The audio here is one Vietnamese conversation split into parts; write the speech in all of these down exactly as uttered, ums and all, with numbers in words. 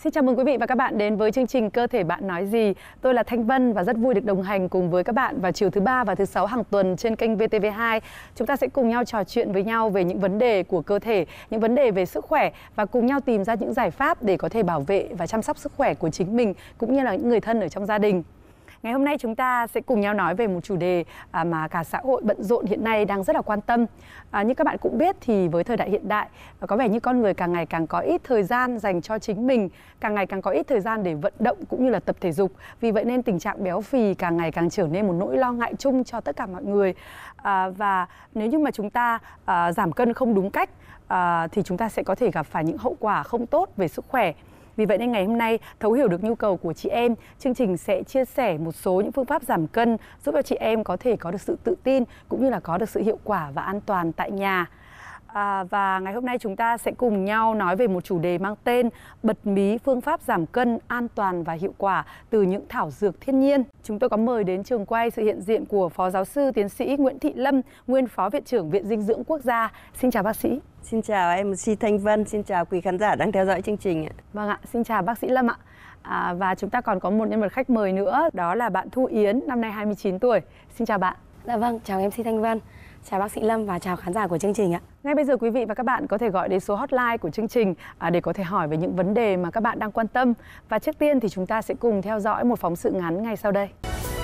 Xin chào mừng quý vị và các bạn đến với chương trình Cơ thể bạn nói gì. Tôi là Thanh Vân và rất vui được đồng hành cùng với các bạn vào chiều thứ ba và thứ sáu hàng tuần trên kênh vê tê vê hai. Chúng ta sẽ cùng nhau trò chuyện với nhau về những vấn đề của cơ thể, những vấn đề về sức khỏe và cùng nhau tìm ra những giải pháp để có thể bảo vệ và chăm sóc sức khỏe của chính mình cũng như là những người thân ở trong gia đình. Ngày hôm nay chúng ta sẽ cùng nhau nói về một chủ đề mà cả xã hội bận rộn hiện nay đang rất là quan tâm. À, như các bạn cũng biết thì với thời đại hiện đại, có vẻ như con người càng ngày càng có ít thời gian dành cho chính mình, càng ngày càng có ít thời gian để vận động cũng như là tập thể dục. Vì vậy nên tình trạng béo phì càng ngày càng trở nên một nỗi lo ngại chung cho tất cả mọi người. À, và nếu như mà chúng ta à, giảm cân không đúng cách à, thì chúng ta sẽ có thể gặp phải những hậu quả không tốt về sức khỏe. Vì vậy nên ngày hôm nay, thấu hiểu được nhu cầu của chị em, chương trình sẽ chia sẻ một số những phương pháp giảm cân giúp cho chị em có thể có được sự tự tin cũng như là có được sự hiệu quả và an toàn tại nhà. À, và ngày hôm nay chúng ta sẽ cùng nhau nói về một chủ đề mang tên bật mí phương pháp giảm cân an toàn và hiệu quả từ những thảo dược thiên nhiên. Chúng tôi có mời đến trường quay sự hiện diện của Phó Giáo sư Tiến sĩ Nguyễn Thị Lâm, nguyên Phó Viện trưởng Viện Dinh dưỡng Quốc gia. Xin chào bác sĩ. Xin chào em xê Thanh Vân, xin chào quý khán giả đang theo dõi chương trình. Vâng ạ, xin chào bác sĩ Lâm ạ. À, và chúng ta còn có một nhân vật khách mời nữa, đó là bạn Thu Yến, năm nay hai mươi chín tuổi. Xin chào bạn. Dạ vâng, chào em xê Thanh Vân, chào bác sĩ Lâm và chào khán giả của chương trình ạ. Ngay bây giờ quý vị và các bạn có thể gọi đến số hotline của chương trình à, để có thể hỏi về những vấn đề mà các bạn đang quan tâm. Và trước tiên thì chúng ta sẽ cùng theo dõi một phóng sự ngắn ngay sau đây.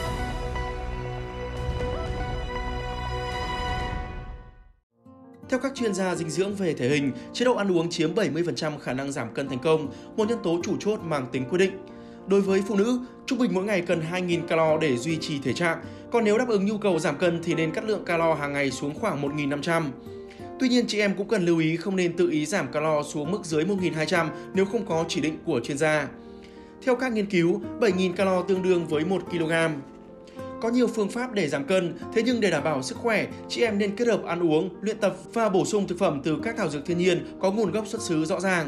Theo các chuyên gia dinh dưỡng về thể hình, chế độ ăn uống chiếm bảy mươi phần trăm khả năng giảm cân thành công, một nhân tố chủ chốt mang tính quyết định. Đối với phụ nữ, trung bình mỗi ngày cần hai nghìn calo để duy trì thể trạng, còn nếu đáp ứng nhu cầu giảm cân thì nên cắt lượng calo hàng ngày xuống khoảng một nghìn năm trăm. Tuy nhiên, chị em cũng cần lưu ý không nên tự ý giảm calo xuống mức dưới một nghìn hai trăm nếu không có chỉ định của chuyên gia. Theo các nghiên cứu, bảy nghìn calo tương đương với một ki lô gam. Có nhiều phương pháp để giảm cân, thế nhưng để đảm bảo sức khỏe, chị em nên kết hợp ăn uống, luyện tập và bổ sung thực phẩm từ các thảo dược thiên nhiên có nguồn gốc xuất xứ rõ ràng.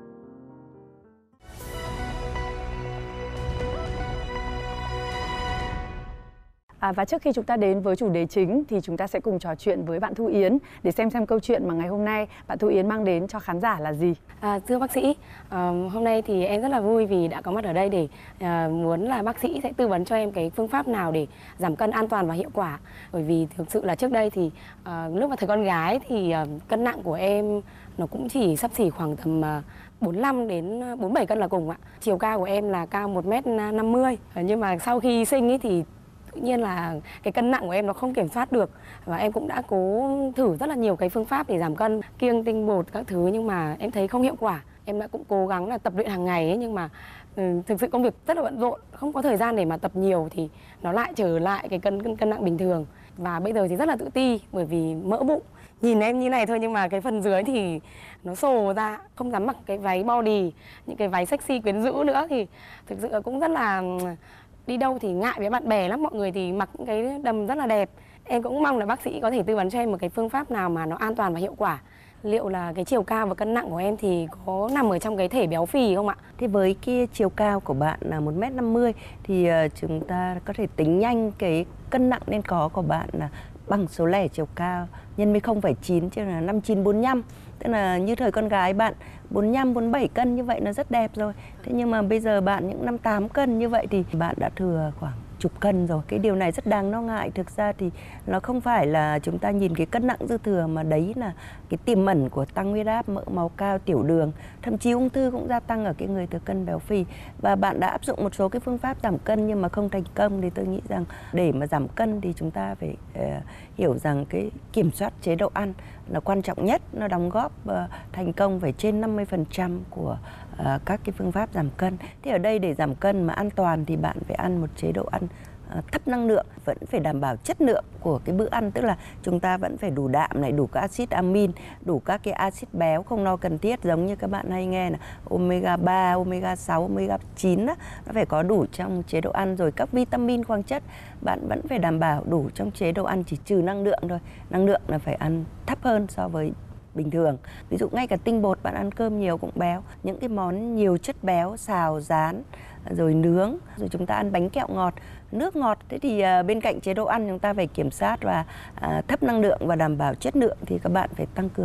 À, và trước khi chúng ta đến với chủ đề chính thì chúng ta sẽ cùng trò chuyện với bạn Thu Yến để xem xem câu chuyện mà ngày hôm nay bạn Thu Yến mang đến cho khán giả là gì. À, thưa bác sĩ, à, hôm nay thì em rất là vui vì đã có mặt ở đây để à, muốn là bác sĩ sẽ tư vấn cho em cái phương pháp nào để giảm cân an toàn và hiệu quả. Bởi vì thực sự là trước đây thì à, lúc mà thời con gái thì à, cân nặng của em nó cũng chỉ xấp xỉ khoảng tầm à, bốn mươi lăm đến bốn mươi bảy cân là cùng ạ. Chiều cao của em là cao một mét năm mươi, nhưng mà sau khi sinh ấy thì tự nhiên là cái cân nặng của em nó không kiểm soát được. Và em cũng đã cố thử rất là nhiều cái phương pháp để giảm cân, kiêng tinh bột các thứ, nhưng mà em thấy không hiệu quả. Em đã cũng cố gắng là tập luyện hàng ngày ấy, nhưng mà ừ, thực sự công việc rất là bận rộn, không có thời gian để mà tập nhiều thì nó lại trở lại cái cân, cân, cân nặng bình thường. Và bây giờ thì rất là tự ti bởi vì mỡ bụng. Nhìn em như này thôi nhưng mà cái phần dưới thì nó xồ ra, không dám mặc cái váy body, những cái váy sexy quyến rũ nữa, thì thực sự cũng rất là đi đâu thì ngại với bạn bè lắm, mọi người thì mặc những cái đầm rất là đẹp. Em cũng mong là bác sĩ có thể tư vấn cho em một cái phương pháp nào mà nó an toàn và hiệu quả. Liệu là cái chiều cao và cân nặng của em thì có nằm ở trong cái thể béo phì không ạ? Thế với cái chiều cao của bạn là một mét năm mươi thì chúng ta có thể tính nhanh cái cân nặng nên có của bạn là bằng số lẻ chiều cao nhân với không phẩy chín, chứ là năm chín bốn lăm. Tức là như thời con gái bạn bốn mươi lăm, bốn mươi bảy cân như vậy nó rất đẹp rồi. Thế nhưng mà bây giờ bạn những năm mươi tám cân như vậy thì bạn đã thừa khoảng chục cân rồi. Cái điều này rất đáng lo ngại. Thực ra thì nó không phải là chúng ta nhìn cái cân nặng dư thừa, mà đấy là cái tiềm ẩn của tăng huyết áp, mỡ máu cao, tiểu đường, thậm chí ung thư cũng gia tăng ở cái người thừa cân béo phì. Và bạn đã áp dụng một số cái phương pháp giảm cân nhưng mà không thành công, thì tôi nghĩ rằng để mà giảm cân thì chúng ta phải uh, hiểu rằng cái kiểm soát chế độ ăn là quan trọng nhất. Nó đóng góp uh, thành công phải trên năm mươi phần trăm của uh, các cái phương pháp giảm cân. Thì ở đây để giảm cân mà an toàn thì bạn phải ăn một chế độ ăn uh, thấp năng lượng, vẫn phải đảm bảo chất lượng của cái bữa ăn, tức là chúng ta vẫn phải đủ đạm này, đủ các axit amin, đủ các cái axit béo không no cần thiết, giống như các bạn hay nghe là omega ba, omega sáu, omega chín đó, nó phải có đủ trong chế độ ăn. Rồi các vitamin, khoáng chất bạn vẫn phải đảm bảo đủ trong chế độ ăn, chỉ trừ năng lượng thôi. Năng lượng là phải ăn thấp hơn so với bình thường. Ví dụ ngay cả tinh bột bạn ăn cơm nhiều cũng béo. Những cái món nhiều chất béo, xào, rán, rồi nướng, rồi chúng ta ăn bánh kẹo ngọt, nước ngọt. Thế thì uh, bên cạnh chế độ ăn chúng ta phải kiểm soát và uh, thấp năng lượng và đảm bảo chất lượng, thì các bạn phải tăng cường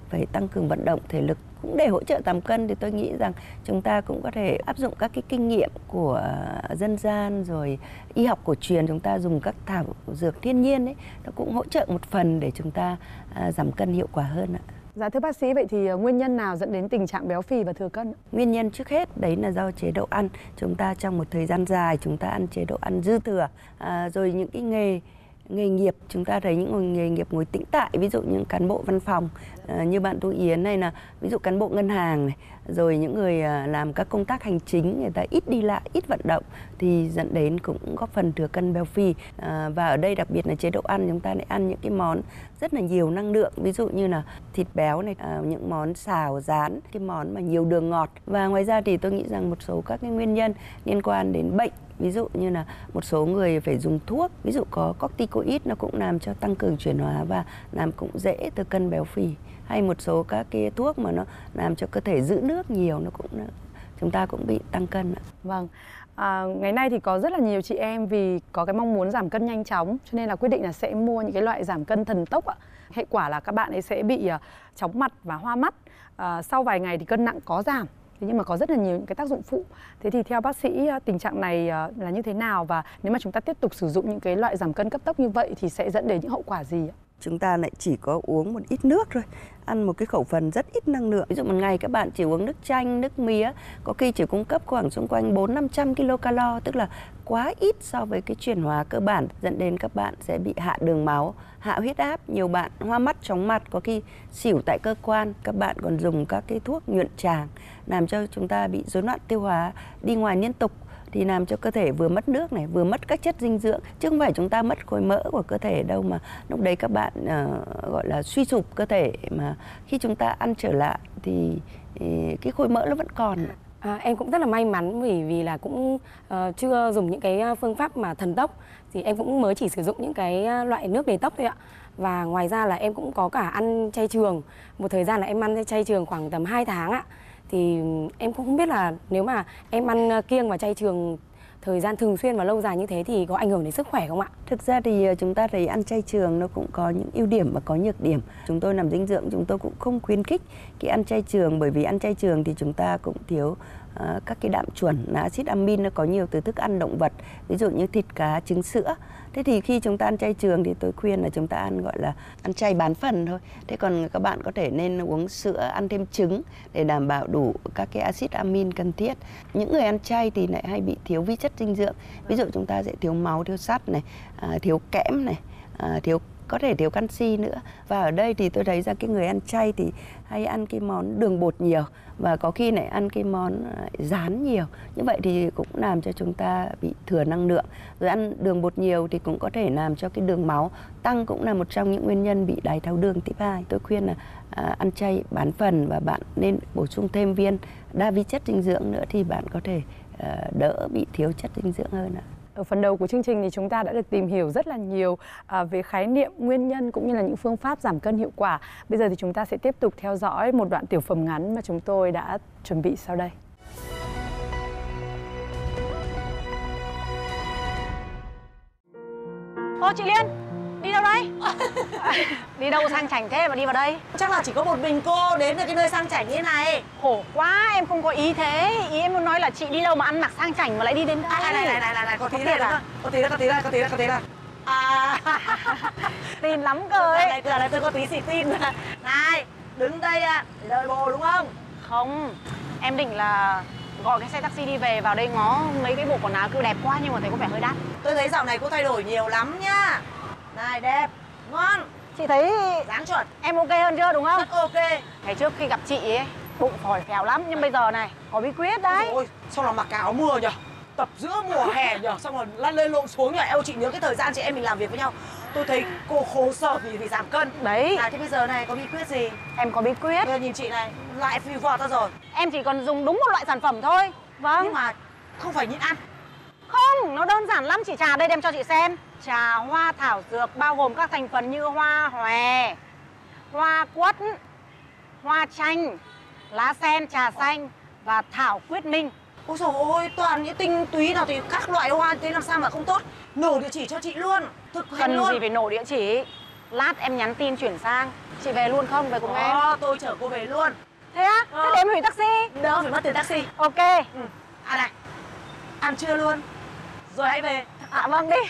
phải tăng cường vận động thể lực cũng để hỗ trợ giảm cân, thì tôi nghĩ rằng chúng ta cũng có thể áp dụng các cái kinh nghiệm của dân gian rồi y học cổ truyền, chúng ta dùng các thảo dược thiên nhiên ấy, nó cũng hỗ trợ một phần để chúng ta à, giảm cân hiệu quả hơn ạ. Dạ thưa bác sĩ, vậy thì nguyên nhân nào dẫn đến tình trạng béo phì và thừa cân? Nguyên nhân trước hết đấy là do chế độ ăn. Chúng ta trong một thời gian dài chúng ta ăn chế độ ăn dư thừa, à, rồi những cái nghề nghề nghiệp chúng ta thấy những nghề nghiệp ngồi tĩnh tại, ví dụ những cán bộ văn phòng à, như bạn Thu Yến hay là ví dụ cán bộ ngân hàng này, rồi những người à, làm các công tác hành chính, người ta ít đi lại, ít vận động thì dẫn đến cũng góp phần thừa cân béo phì. À, và ở đây đặc biệt là chế độ ăn, chúng ta lại ăn những cái món rất là nhiều năng lượng, ví dụ như là thịt béo này, à, những món xào rán, cái món mà nhiều đường ngọt. Và ngoài ra thì tôi nghĩ rằng một số các cái nguyên nhân liên quan đến bệnh, ví dụ như là một số người phải dùng thuốc, ví dụ có corticoid nó cũng làm cho tăng cường chuyển hóa và làm cũng dễ thừa cân béo phì, hay một số các cái thuốc mà nó làm cho cơ thể giữ nước nhiều, nó cũng chúng ta cũng bị tăng cân ạ. Vâng. À, ngày nay thì có rất là nhiều chị em vì có cái mong muốn giảm cân nhanh chóng cho nên là quyết định là sẽ mua những cái loại giảm cân thần tốc ạ. Hệ quả là các bạn ấy sẽ bị uh, chóng mặt và hoa mắt. À, sau vài ngày thì cân nặng có giảm, thế nhưng mà có rất là nhiều những cái tác dụng phụ. Thế thì theo bác sĩ tình trạng này là như thế nào, và nếu mà chúng ta tiếp tục sử dụng những cái loại giảm cân cấp tốc như vậy thì sẽ dẫn đến những hậu quả gì ạ? Chúng ta lại chỉ có uống một ít nước thôi, ăn một cái khẩu phần rất ít năng lượng. Ví dụ một ngày các bạn chỉ uống nước chanh, nước mía, có khi chỉ cung cấp khoảng xung quanh bốn năm trăm kilocalo, tức là quá ít so với cái chuyển hóa cơ bản, dẫn đến các bạn sẽ bị hạ đường máu, hạ huyết áp, nhiều bạn hoa mắt, chóng mặt, có khi xỉu tại cơ quan. Các bạn còn dùng các cái thuốc nhuận tràng làm cho chúng ta bị rối loạn tiêu hóa, đi ngoài liên tục, thì làm cho cơ thể vừa mất nước này, vừa mất các chất dinh dưỡng, chứ không phải chúng ta mất khối mỡ của cơ thể đâu, mà lúc đấy các bạn uh, gọi là suy sụp cơ thể, mà khi chúng ta ăn trở lại thì, thì cái khối mỡ nó vẫn còn. À, em cũng rất là may mắn vì vì là cũng uh, chưa dùng những cái phương pháp mà thần tốc, thì em cũng mới chỉ sử dụng những cái loại nước đề tốc thôi ạ. Và ngoài ra là em cũng có cả ăn chay trường, một thời gian là em ăn chay trường khoảng tầm hai tháng ạ. Thì em cũng không biết là nếu mà em ăn kiêng và chay trường thời gian thường xuyên và lâu dài như thế thì có ảnh hưởng đến sức khỏe không ạ? Thực ra thì chúng ta thấy ăn chay trường nó cũng có những ưu điểm và có nhược điểm. Chúng tôi làm dinh dưỡng chúng tôi cũng không khuyến khích cái ăn chay trường, bởi vì ăn chay trường thì chúng ta cũng thiếu uh, các cái đạm chuẩn là axit amin, nó có nhiều từ thức ăn động vật, ví dụ như thịt, cá, trứng, sữa. Thế thì khi chúng ta ăn chay trường thì tôi khuyên là chúng ta ăn gọi là ăn chay bán phần thôi. Thế còn các bạn có thể nên uống sữa, ăn thêm trứng để đảm bảo đủ các cái axit amin cần thiết. Những người ăn chay thì lại hay bị thiếu vi chất dinh dưỡng. Ví dụ chúng ta sẽ thiếu máu, thiếu sắt này, à, thiếu kẽm này, à, thiếu có thể thiếu canxi nữa. Và ở đây thì tôi thấy ra cái người ăn chay thì hay ăn cái món đường bột nhiều, và có khi lại ăn cái món rán nhiều. Như vậy thì cũng làm cho chúng ta bị thừa năng lượng. Rồi ăn đường bột nhiều thì cũng có thể làm cho cái đường máu tăng, cũng là một trong những nguyên nhân bị đái tháo đường type hai. Tôi khuyên là à, ăn chay bán phần, và bạn nên bổ sung thêm viên đa vi chất dinh dưỡng nữa thì bạn có thể à, đỡ bị thiếu chất dinh dưỡng hơn ạ. Ở phần đầu của chương trình thì chúng ta đã được tìm hiểu rất là nhiều à, về khái niệm, nguyên nhân cũng như là những phương pháp giảm cân hiệu quả. Bây giờ thì chúng ta sẽ tiếp tục theo dõi một đoạn tiểu phẩm ngắn mà chúng tôi đã chuẩn bị sau đây. Ô chị Liên, đi đâu đấy? Đi đâu sang chảnh thế mà đi vào đây? Chắc là chỉ có một mình cô đến được cái nơi sang chảnh như thế này. Khổ quá, em không có ý thế. Ý em muốn nói là chị đi đâu mà ăn mặc sang chảnh mà lại đi đến đây. À, này này này này này, có tí này à? có tí này, có tí này, có tí này, có tí này. À, tin lắm cơ ấy. Này, giờ này tôi có tí xịt tin. Này, đứng đây ạ, để đợi bồ đúng không? Không, em định là gọi cái xe taxi đi về, vào đây ngó mấy cái bộ quần áo cứ đẹp quá nhưng mà thấy có vẻ hơi đắt. Tôi thấy dạo này cô thay đổi nhiều lắm nhá. Này đẹp, ngon. Chị thấy dáng chuẩn, em ok hơn chưa đúng không? rất ok. Ngày trước khi gặp chị ấy, bụng phổi phèo lắm, nhưng bây giờ này có bí quyết đấy. Ôi, sao là mặc cả áo mưa nhỉ? Tập giữa mùa hè nhỉ? Xong rồi lăn lên lộn xuống nhỉ? Eo, chị nhớ cái thời gian chị em mình làm việc với nhau, tôi thấy cô khổ sở vì vì giảm cân. Đấy. À, thế bây giờ này có bí quyết gì? Em có bí quyết. Bây giờ nhìn chị này, lại phiêu phọt ra rồi. Em chỉ cần dùng đúng một loại sản phẩm thôi. Vâng. Nhưng mà không phải nhịn ăn. Không, nó đơn giản lắm. Chị trà đây đem cho chị xem. Trà hoa thảo dược bao gồm các thành phần như hoa hòe, hoa quất, hoa chanh, lá sen, trà xanh và thảo quyết minh. Ôi dồi ôi, toàn những tinh túy nào thì các loại hoa thế làm sao mà không tốt. Nổ địa chỉ cho chị luôn, thực hành Cần luôn. gì phải nổ địa chỉ. Lát em nhắn tin chuyển sang. Chị về luôn không? Về cùng Đó, em. tôi chở cô về luôn. Thế á? Ờ. Thế để em hủy taxi. Đỡ phải mất tiền taxi. Ok. Ừ. À này, ăn trưa luôn, rồi hãy về. À vâng đi.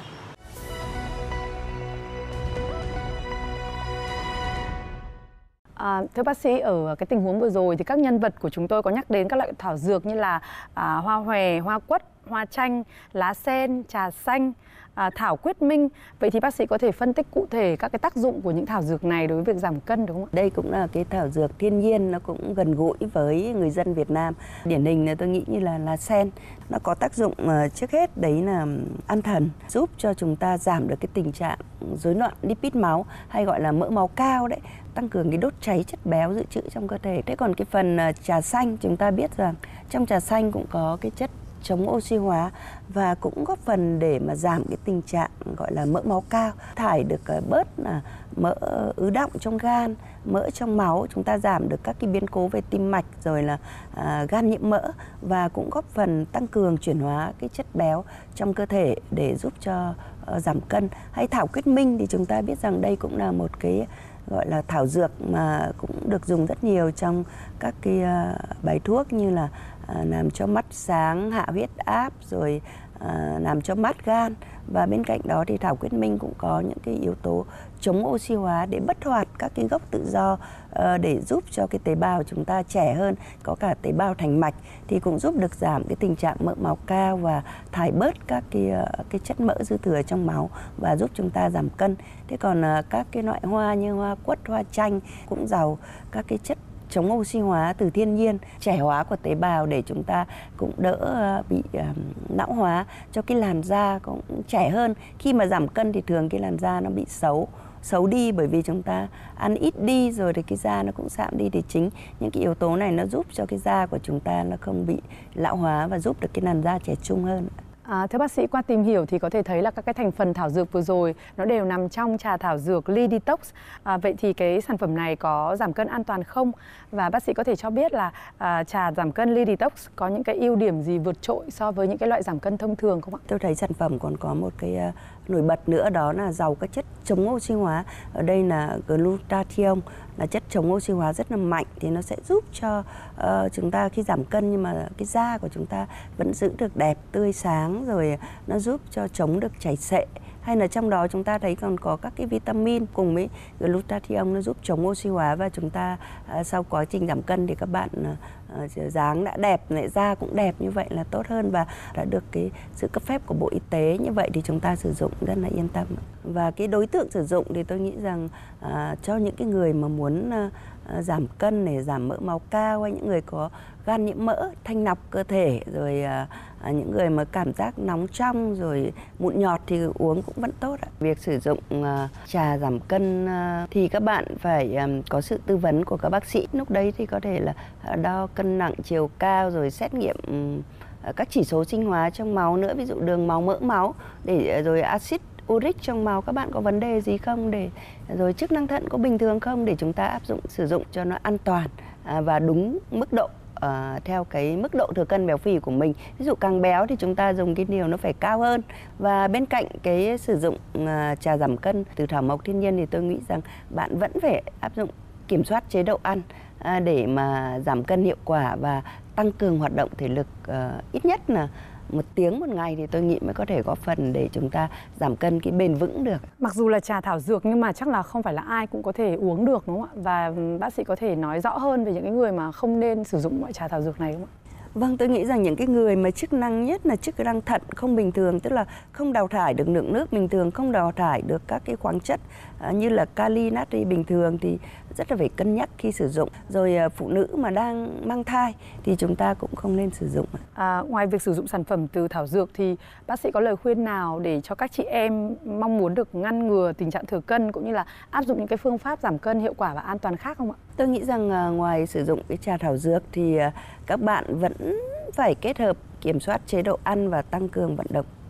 À, thưa bác sĩ, ở cái tình huống vừa rồi thì các nhân vật của chúng tôi có nhắc đến các loại thảo dược như là à, hoa hòe, hoa quất, hoa chanh, lá sen, trà xanh, à, thảo quyết minh. Vậy thì bác sĩ có thể phân tích cụ thể các cái tác dụng của những thảo dược này đối với việc giảm cân đúng không ạ? Đây cũng là cái thảo dược thiên nhiên, nó cũng gần gũi với người dân Việt Nam. Điển hình là tôi nghĩ như là lá sen, nó có tác dụng uh, trước hết đấy là an thần, giúp cho chúng ta giảm được cái tình trạng rối loạn lipid máu hay gọi là mỡ máu cao đấy, tăng cường cái đốt cháy chất béo dự trữ trong cơ thể. Thế còn cái phần uh, trà xanh, chúng ta biết rằng trong trà xanh cũng có cái chất chống oxy hóa và cũng góp phần để mà giảm cái tình trạng gọi là mỡ máu cao, thải được bớt là mỡ ứ đọng trong gan, mỡ trong máu, chúng ta giảm được các cái biến cố về tim mạch rồi là à, gan nhiễm mỡ, và cũng góp phần tăng cường chuyển hóa cái chất béo trong cơ thể để giúp cho uh, giảm cân. Hay thảo quyết minh thì chúng ta biết rằng đây cũng là một cái gọi là thảo dược mà cũng được dùng rất nhiều trong các cái uh, bài thuốc như là À, làm cho mắt sáng, hạ huyết áp, rồi à, làm cho mát gan. Và bên cạnh đó thì thảo quyết minh cũng có những cái yếu tố chống oxy hóa để bất hoạt các cái gốc tự do, à, để giúp cho cái tế bào chúng ta trẻ hơn, có cả tế bào thành mạch thì cũng giúp được giảm cái tình trạng mỡ máu cao và thải bớt các cái cái chất mỡ dư thừa trong máu và giúp chúng ta giảm cân. Thế còn à, các cái loại hoa như hoa quất, hoa chanh cũng giàu các cái chất chống oxy hóa từ thiên nhiên, trẻ hóa của tế bào để chúng ta cũng đỡ bị um, lão hóa, cho cái làn da cũng trẻ hơn. Khi mà giảm cân thì thường cái làn da nó bị xấu xấu đi bởi vì chúng ta ăn ít đi rồi thì cái da nó cũng sạm đi, thì chính những cái yếu tố này nó giúp cho cái da của chúng ta nó không bị lão hóa và giúp được cái làn da trẻ trung hơn. À, thưa bác sĩ, qua tìm hiểu thì có thể thấy là các cái thành phần thảo dược vừa rồi nó đều nằm trong trà thảo dược Lee Detox. À, vậy thì cái sản phẩm này có giảm cân an toàn không? Và bác sĩ có thể cho biết là à, trà giảm cân Lee Detox có những cái ưu điểm gì vượt trội so với những cái loại giảm cân thông thường không ạ? Tôi thấy sản phẩm còn có một cái uh, nổi bật nữa, đó là giàu các chất chống oxy hóa. Ở đây là glutathione, là chất chống oxy hóa rất là mạnh, thì nó sẽ giúp cho uh, chúng ta khi giảm cân nhưng mà cái da của chúng ta vẫn giữ được đẹp, tươi sáng, rồi nó giúp cho chống được chảy xệ. Hay là trong đó chúng ta thấy còn có các cái vitamin cùng với glutathione, nó giúp chống oxy hóa, và chúng ta uh, sau quá trình giảm cân thì các bạn uh, dáng đã đẹp, lại da cũng đẹp, như vậy là tốt hơn và đã được cái sự cấp phép của Bộ Y tế. Như vậy thì chúng ta sử dụng rất là yên tâm. Và cái đối tượng sử dụng thì tôi nghĩ rằng uh, cho những cái người mà muốn uh, giảm cân để giảm mỡ máu cao, hay những người có gan nhiễm mỡ, thanh lọc cơ thể, rồi uh, những người mà cảm giác nóng trong rồi mụn nhọt thì uống cũng vẫn tốt ạ. Việc sử dụng uh, trà giảm cân uh, thì các bạn phải um, có sự tư vấn của các bác sĩ. Lúc đấy thì có thể là uh, đo cân nặng, chiều cao, rồi xét nghiệm um, các chỉ số sinh hóa trong máu nữa, ví dụ đường máu, mỡ máu, để rồi axit uric trong máu các bạn có vấn đề gì không, để rồi chức năng thận có bình thường không, để chúng ta áp dụng sử dụng cho nó an toàn à, và đúng mức độ. Uh, theo cái mức độ thừa cân béo phì của mình. Ví dụ càng béo thì chúng ta dùng cái liều nó phải cao hơn. Và bên cạnh cái sử dụng uh, trà giảm cân từ thảo mộc thiên nhiên thì tôi nghĩ rằng bạn vẫn phải áp dụng kiểm soát chế độ ăn uh, để mà giảm cân hiệu quả và tăng cường hoạt động thể lực uh, ít nhất là một tiếng một ngày, thì tôi nghĩ mới có thể góp phần để chúng ta giảm cân cái bền vững được. Mặc dù là trà thảo dược nhưng mà chắc là không phải là ai cũng có thể uống được đúng không ạ? Và bác sĩ có thể nói rõ hơn về những cái người mà không nên sử dụng loại trà thảo dược này đúng không ạ? Vâng, tôi nghĩ rằng những cái người mà chức năng nhất là chức năng thận không bình thường, tức là không đào thải được lượng nước bình thường, không đào thải được các cái khoáng chất à, như là kali, natri bình thường, thì rất là phải cân nhắc khi sử dụng. Rồi à, phụ nữ mà đang mang thai thì chúng ta cũng không nên sử dụng. À, ngoài việc sử dụng sản phẩm từ thảo dược thì bác sĩ có lời khuyên nào để cho các chị em mong muốn được ngăn ngừa tình trạng thừa cân cũng như là áp dụng những cái phương pháp giảm cân hiệu quả và an toàn khác không ạ? Tôi nghĩ rằng à, ngoài sử dụng cái trà thảo dược thì à, các bạn vẫn phải kết hợp kiểm soát chế độ ăn và tăng cường vận động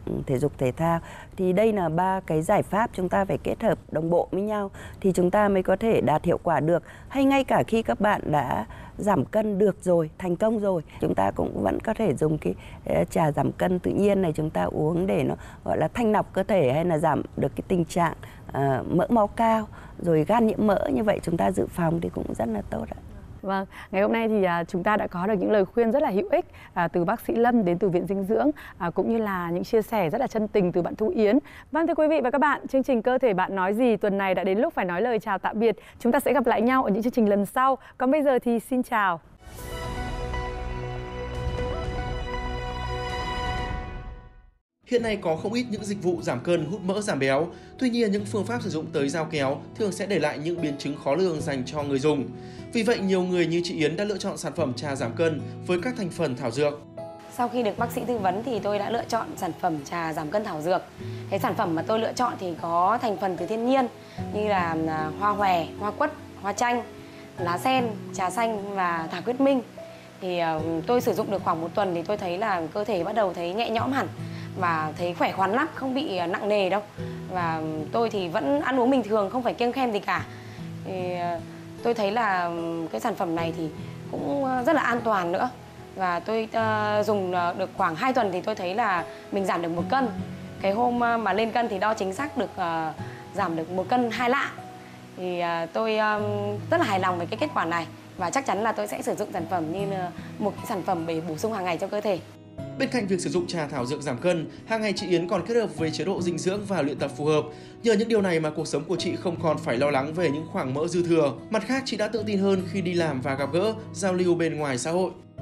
thể dục thể thao. Thì đây là ba cái giải pháp chúng ta phải kết hợp đồng bộ với nhau thì chúng ta mới có thể đạt hiệu quả được. Hay ngay cả khi các bạn đã giảm cân được rồi, thành công rồi, chúng ta cũng vẫn có thể dùng cái trà giảm cân tự nhiên này chúng ta uống để nó gọi là thanh lọc cơ thể, hay là giảm được cái tình trạng uh, mỡ máu cao, rồi gan nhiễm mỡ. Như vậy chúng ta dự phòng thì cũng rất là tốt ạ. Vâng, ngày hôm nay thì à, chúng ta đã có được những lời khuyên rất là hữu ích à, từ bác sĩ Lâm đến từ Viện Dinh dưỡng, à, cũng như là những chia sẻ rất là chân tình từ bạn Thu Yến. Vâng, thưa quý vị và các bạn, chương trình Cơ thể bạn nói gì tuần này đã đến lúc phải nói lời chào tạm biệt. Chúng ta sẽ gặp lại nhau ở những chương trình lần sau. Còn bây giờ thì xin chào. Hiện nay có không ít những dịch vụ giảm cân, hút mỡ, giảm béo. Tuy nhiên, những phương pháp sử dụng tới dao kéo thường sẽ để lại những biến chứng khó lường dành cho người dùng. Vì vậy, nhiều người như chị Yến đã lựa chọn sản phẩm trà giảm cân với các thành phần thảo dược. Sau khi được bác sĩ tư vấn thì tôi đã lựa chọn sản phẩm trà giảm cân thảo dược. Cái sản phẩm mà tôi lựa chọn thì có thành phần từ thiên nhiên như là hoa hòe, hoa quất, hoa chanh, lá sen, trà xanh và thảo quyết minh. Thì tôi sử dụng được khoảng một tuần thì tôi thấy là cơ thể bắt đầu thấy nhẹ nhõm hẳn và thấy khỏe khoắn lắm, không bị nặng nề đâu. Và tôi thì vẫn ăn uống bình thường, không phải kiêng khem gì cả. Thì tôi thấy là cái sản phẩm này thì cũng rất là an toàn nữa. Và tôi uh, dùng được khoảng hai tuần thì tôi thấy là mình giảm được một cân. Cái hôm mà lên cân thì đo chính xác được uh, giảm được một cân hai lạng. Thì uh, tôi um, rất là hài lòng với cái kết quả này. Và chắc chắn là tôi sẽ sử dụng sản phẩm như một cái sản phẩm để bổ sung hàng ngày cho cơ thể. Bên cạnh việc sử dụng trà thảo dược giảm cân, hàng ngày chị Yến còn kết hợp với chế độ dinh dưỡng và luyện tập phù hợp. Nhờ những điều này mà cuộc sống của chị không còn phải lo lắng về những khoảng mỡ dư thừa. Mặt khác, chị đã tự tin hơn khi đi làm và gặp gỡ, giao lưu bên ngoài xã hội.